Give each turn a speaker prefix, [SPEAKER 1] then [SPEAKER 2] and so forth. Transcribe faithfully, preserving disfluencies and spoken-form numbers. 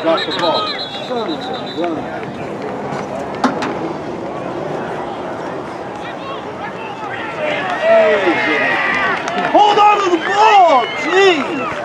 [SPEAKER 1] got the ball. Furniture, run. Hold on to the ball! Jeez!